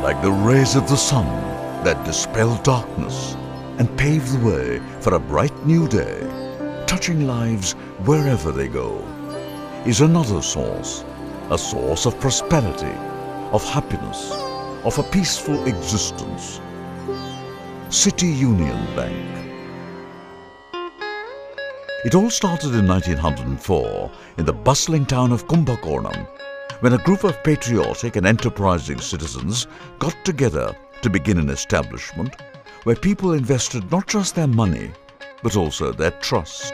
like the rays of the sun that dispel darkness and pave the way for a bright new day, touching lives wherever they go, is another source, a source of prosperity, of happiness, of a peaceful existence. City Union Bank. It all started in 1904 in the bustling town of Kumbakonam, when a group of patriotic and enterprising citizens got together to begin an establishment where people invested not just their money, but also their trust.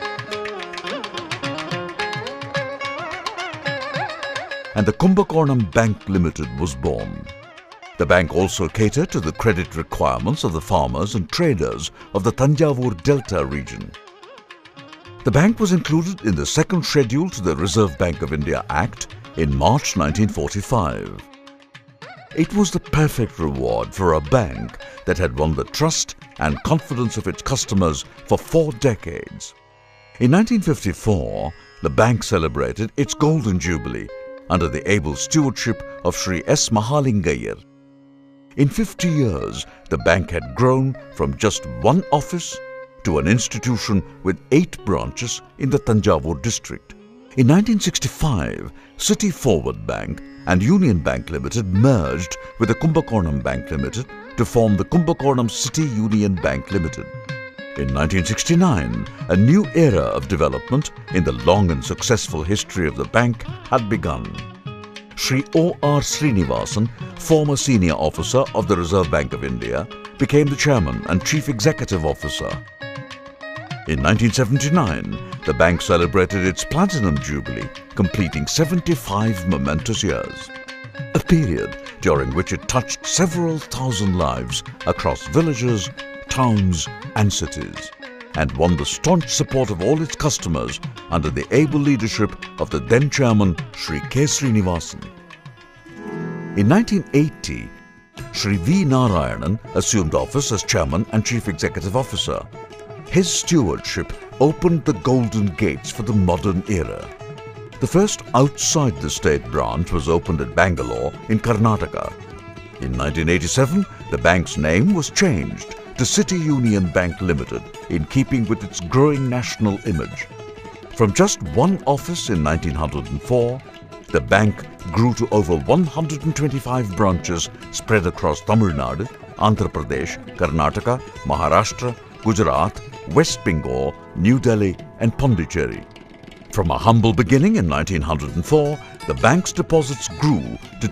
And the Kumbakonam Bank Limited was born. The bank also catered to the credit requirements of the farmers and traders of the Thanjavur Delta region. The bank was included in the second schedule to the Reserve Bank of India Act in March 1945. It was the perfect reward for a bank that had won the trust and confidence of its customers for 4 decades. In 1954, the bank celebrated its Golden Jubilee under the able stewardship of Sri S. Mahalingayar. In 50 years, the bank had grown from just one office to an institution with 8 branches in the Thanjavur district. In 1965, City Forward Bank and Union Bank Limited merged with the Kumbakonam Bank Limited to form the Kumbakonam City Union Bank Limited. In 1969, a new era of development in the long and successful history of the bank had begun. Sri O.R. Srinivasan, former senior officer of the Reserve Bank of India, became the chairman and chief executive officer. In 1979, the bank celebrated its Platinum Jubilee, completing 75 momentous years. A period during which it touched several thousand lives across villages, towns and cities, and won the staunch support of all its customers under the able leadership of the then chairman Sri K. Srinivasan. In 1980, Sri V. Narayanan assumed office as chairman and chief executive officer. His stewardship opened the golden gates for the modern era. The first outside the state branch was opened at Bangalore in Karnataka. In 1987, the bank's name was changed to City Union Bank Limited in keeping with its growing national image. From just one office in 1904, the bank grew to over 125 branches spread across Tamil Nadu, Andhra Pradesh, Karnataka, Maharashtra, Gujarat, West Bengal, New Delhi and Pondicherry. From a humble beginning in 1904, the bank's deposits grew to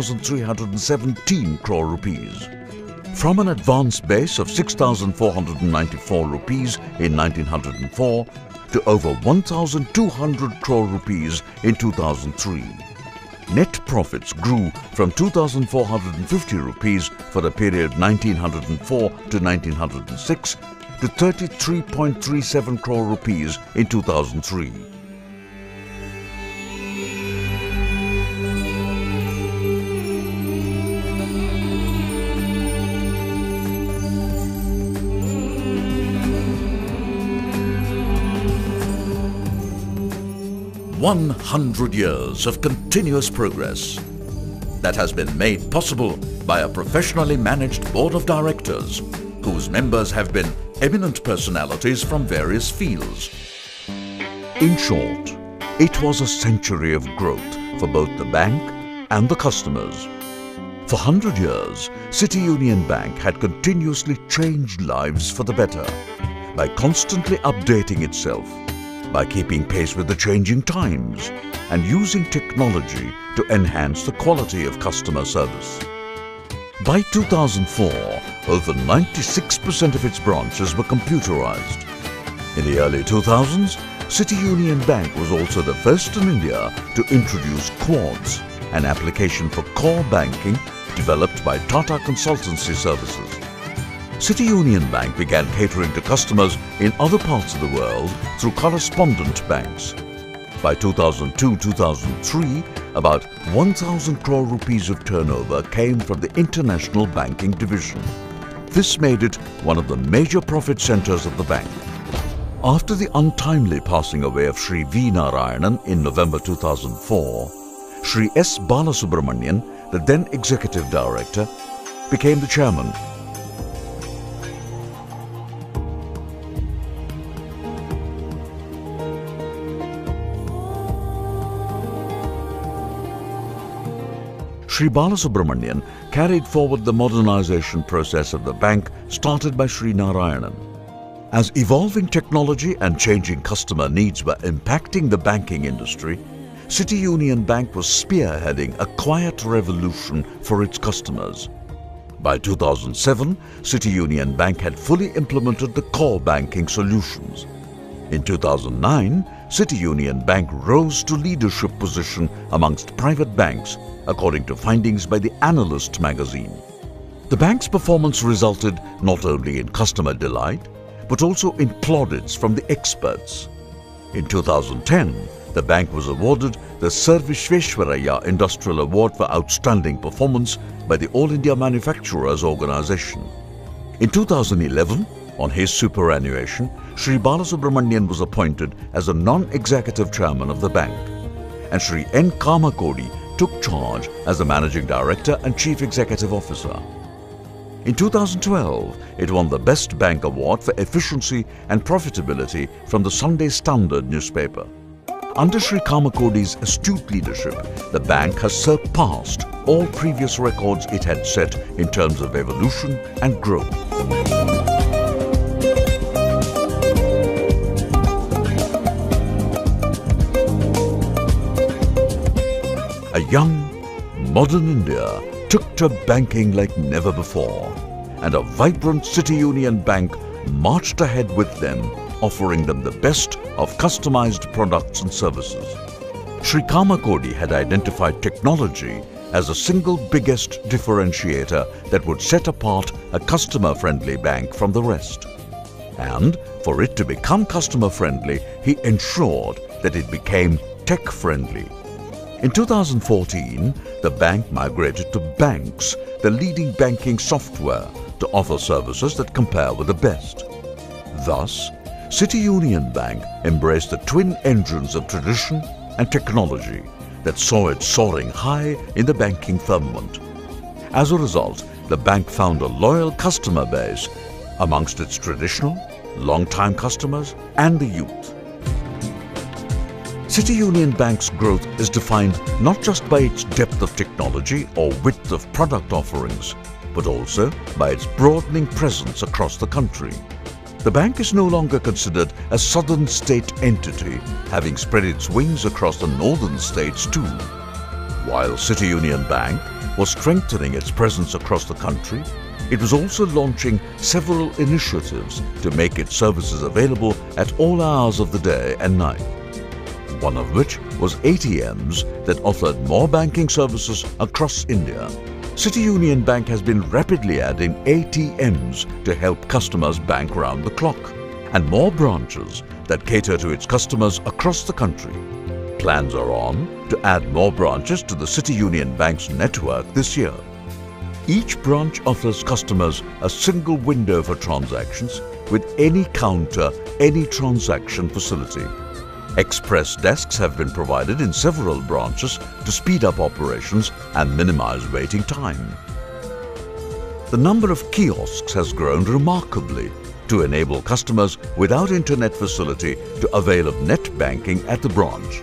2,317 crore rupees. From an advanced base of 6,494 rupees in 1904 to over 1,200 crore rupees in 2003. Net profits grew from 2,450 rupees for the period 1904 to 1906 to 33.37 crore rupees in 2003. "100 years of continuous progress that has been made possible by a professionally managed board of directors whose members have been eminent personalities from various fields." In short, it was a century of growth for both the bank and the customers. For 100 years, City Union Bank had continuously changed lives for the better by constantly updating itself, by keeping pace with the changing times and using technology to enhance the quality of customer service. By 2004, over 96% of its branches were computerized. In the early 2000s, City Union Bank was also the first in India to introduce Quartz, an application for core banking developed by Tata Consultancy Services. City Union Bank began catering to customers in other parts of the world through correspondent banks. By 2002-2003, about 1,000 crore rupees of turnover came from the international banking division. This made it one of the major profit centers of the bank. After the untimely passing away of Sri V. Narayanan in November 2004, Sri S. Balasubramanian the then executive director, became the chairman. Sri Balasubramanian carried forward the modernization process of the bank started by Sri Narayanan. As evolving technology and changing customer needs were impacting the banking industry, City Union Bank was spearheading a quiet revolution for its customers. By 2007, City Union Bank had fully implemented the core banking solutions. In 2009, City Union Bank rose to leadership position amongst private banks, according to findings by the Analyst magazine. The bank's performance resulted not only in customer delight, but also in plaudits from the experts. In 2010, the bank was awarded the Sir Vishveshwaraya Industrial Award for Outstanding Performance by the All India Manufacturers Organization. In 2011, on his superannuation, Sri Balasubramanian was appointed as a non-executive chairman of the bank, and Sri N. Kamakodi took charge as the Managing Director and Chief Executive Officer. In 2012, it won the Best Bank Award for Efficiency and Profitability from the Sunday Standard newspaper. Under Sri Kamakodi's astute leadership, the bank has surpassed all previous records it had set in terms of evolution and growth. A young, modern India took to banking like never before, and a vibrant City Union Bank marched ahead with them, offering them the best of customized products and services. Sri Kamakodi had identified technology as the single biggest differentiator that would set apart a customer-friendly bank from the rest. And for it to become customer-friendly, he ensured that it became tech-friendly. In 2014, the bank migrated to Banks, the leading banking software, to offer services that compare with the best. Thus, City Union Bank embraced the twin engines of tradition and technology that saw it soaring high in the banking firmament. As a result, the bank found a loyal customer base amongst its traditional, long-time customers and the youth. City Union Bank's growth is defined not just by its depth of technology or width of product offerings, but also by its broadening presence across the country. The bank is no longer considered a southern state entity, having spread its wings across the northern states too. While City Union Bank was strengthening its presence across the country, it was also launching several initiatives to make its services available at all hours of the day and night. One of which was ATMs that offered more banking services across India. City Union Bank has been rapidly adding ATMs to help customers bank round the clock, and more branches that cater to its customers across the country. Plans are on to add more branches to the City Union Bank's network this year. Each branch offers customers a single window for transactions with any counter, any transaction facility. Express desks have been provided in several branches to speed up operations and minimize waiting time. The number of kiosks has grown remarkably to enable customers without internet facility to avail of net banking at the branch.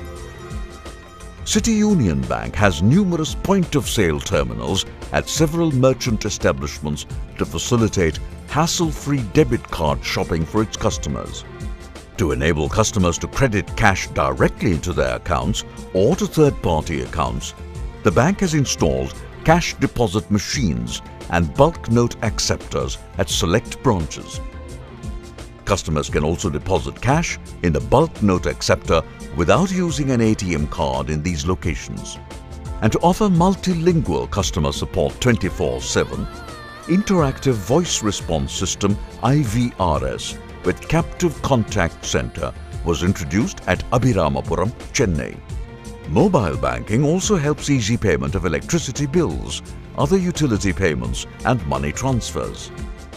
City Union Bank has numerous point-of-sale terminals at several merchant establishments to facilitate hassle-free debit card shopping for its customers. To enable customers to credit cash directly into their accounts or to third-party accounts, the bank has installed cash deposit machines and bulk note acceptors at select branches. Customers can also deposit cash in the bulk note acceptor without using an ATM card in these locations. And to offer multilingual customer support 24/7, Interactive Voice Response System IVRS with Captive Contact Center was introduced at Abhiramapuram, Chennai. Mobile banking also helps easy payment of electricity bills, other utility payments and money transfers.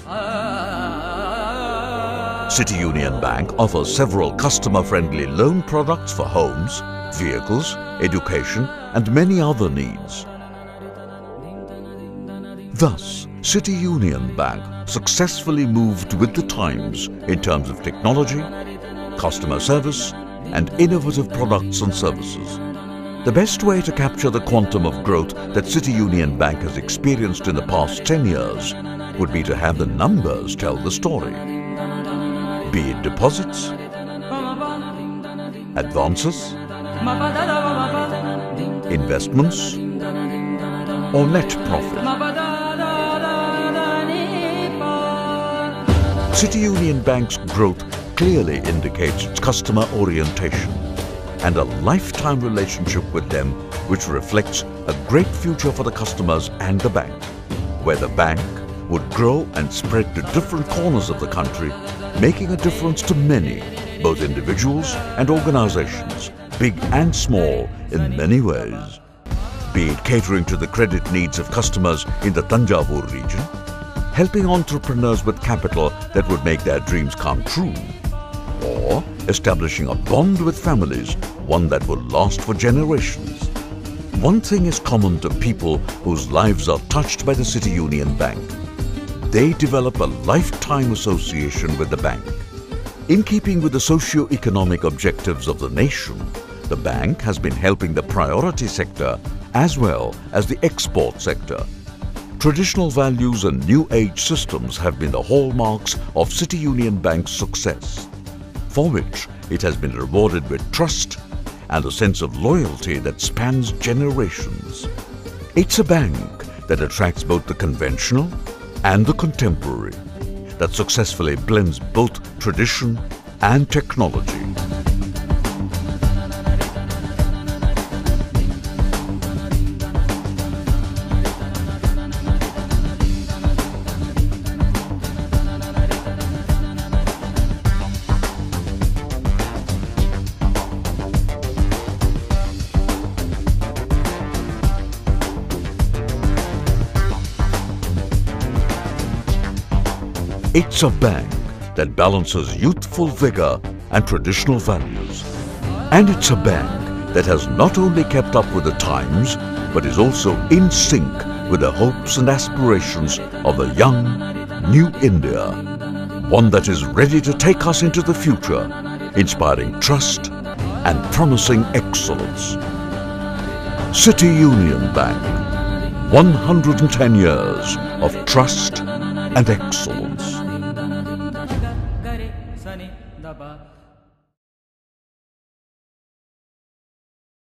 City Union Bank offers several customer-friendly loan products for homes, vehicles, education and many other needs. Thus, City Union Bank successfully moved with the times in terms of technology, customer service, and innovative products and services. The best way to capture the quantum of growth that City Union Bank has experienced in the past 10 years would be to have the numbers tell the story. Be it deposits, advances, investments, or net profit. City Union Bank's growth clearly indicates its customer orientation and a lifetime relationship with them, which reflects a great future for the customers and the bank, where the bank would grow and spread to different corners of the country, making a difference to many, both individuals and organizations, big and small, in many ways. Be it catering to the credit needs of customers in the Thanjavur region, helping entrepreneurs with capital that would make their dreams come true, or establishing a bond with families, one that will last for generations. One thing is common to people whose lives are touched by the City Union Bank. They develop a lifetime association with the bank. In keeping with the socio-economic objectives of the nation, the bank has been helping the priority sector as well as the export sector. Traditional values and new age systems have been the hallmarks of City Union Bank's success, for which it has been rewarded with trust and a sense of loyalty that spans generations. It's a bank that attracts both the conventional and the contemporary, that successfully blends both tradition and technology. It's a bank that balances youthful vigor and traditional values. And it's a bank that has not only kept up with the times, but is also in sync with the hopes and aspirations of the young, new India. One that is ready to take us into the future, inspiring trust and promising excellence. City Union Bank, 110 years of trust and excellence.